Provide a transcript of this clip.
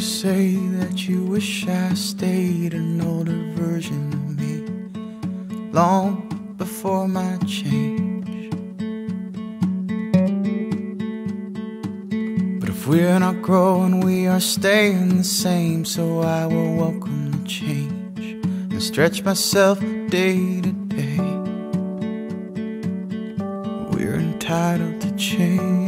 say that you wish I stayed an older version of me, long before my change. But if we're not growing, we are staying the same. So I will welcome the change and stretch myself day to day. We're entitled to change.